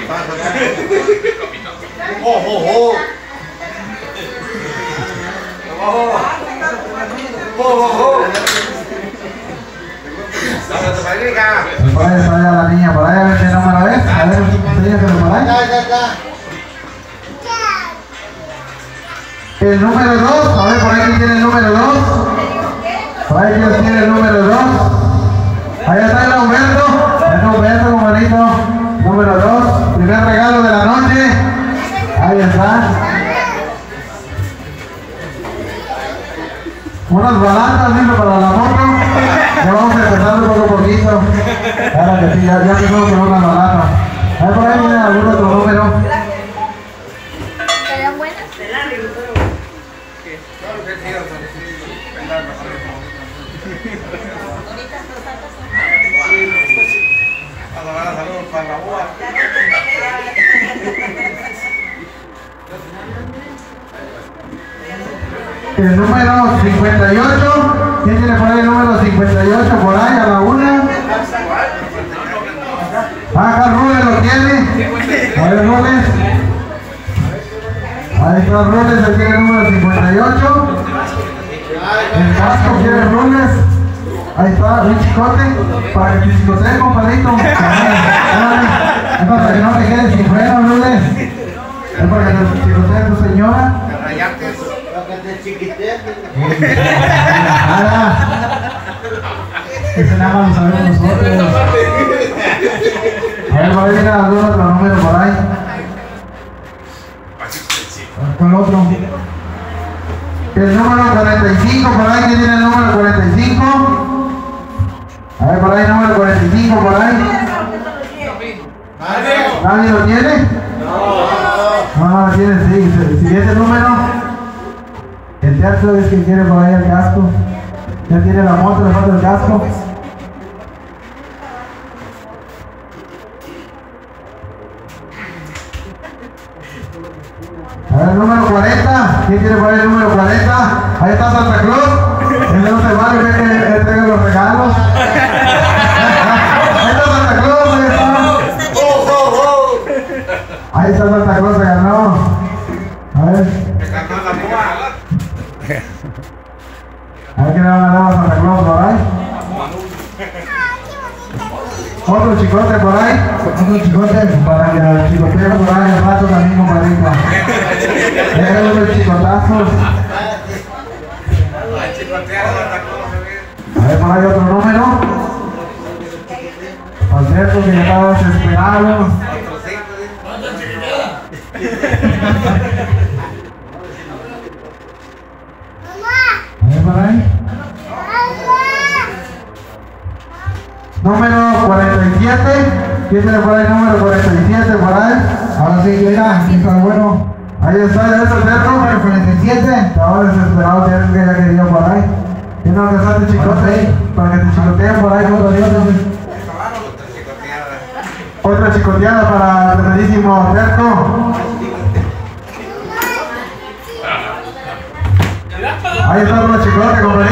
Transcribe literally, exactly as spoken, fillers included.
¡Oh, oh, oh! ¡Oh, oh, oh! Por ahí está ya la niña, por ahí a ver qué número es. A ver, enséñaselo por ahí. Ya, ya, ya. El número dos, a ver por ahí quién tiene el número dos. Por ahí quién tiene el número dos. Ahí está el Humberto. El Humberto, compadrito. Número dos. Primer regalo de la noche. Ahí está. Unas balanzas, listo, para la moto. Ya vamos a empezar poco a poquito. Ahora que sí, ya, ya empezamos con una balana. Ahí por ahí viene algún otro número. ¿Serán buenas? El número cincuenta y ocho. ¿Quién tiene por ahí el número cincuenta y ocho? Por ahí, a la una. Acá Rules lo tiene. A ver, Rules. Ahí está Rules, ahí tiene el número cincuenta y ocho. El casco quiere Rules. Ahí está, un chicote. Para que te chicotee, compadrito. Es para que no te quedes sin freno, Rules. Es para que te chicotee tu señora. Ese nada más lo sabemos nosotros. A ver, por ahí viene algún otro número por ahí. ¿Cuál otro? El número cuarenta y cinco, por ahí, ¿quién tiene el número cuarenta y cinco? A ver, por ahí, número cuarenta y cinco, por ahí. ¿Nadie lo tiene? No, no lo tiene, sí. Siguiente número. El teatro es que quiere por ahí el casco. Ya tiene la moto, le falta el casco. A ver, el número cuarenta. ¿Quién quiere por ahí el número cuarenta? Ahí está Santa Cruz. El de los hermanos que él entrega los regalos. Ahí está Santa Cruz, ahí está. Ahí está Santa Cruz, se ganó. A ver. A ver qué le van a dar a Santa Claus por ahí. Otro chicote por ahí. Otro chicote para que el chicoteo por ahí al rato también, compadrito. Llega unos chicotazos. A ver por ahí otro número. Al cierto que ya estaba desesperado. Por ahí. Número cuarenta y siete. ¿Quién tiene por ahí el número cuarenta y siete por ahí? Ahora sí, mira, está bueno. Ahí está, ya está el cerro, número cuarenta y siete. Estaba desesperado, que ya quería por ahí. Tiene que hacer tu chicote ahí, para que te chicoteen por ahí, otro día. Otra chicoteada para el tremendísimo cerco. Ahí está los chicotes, compañero.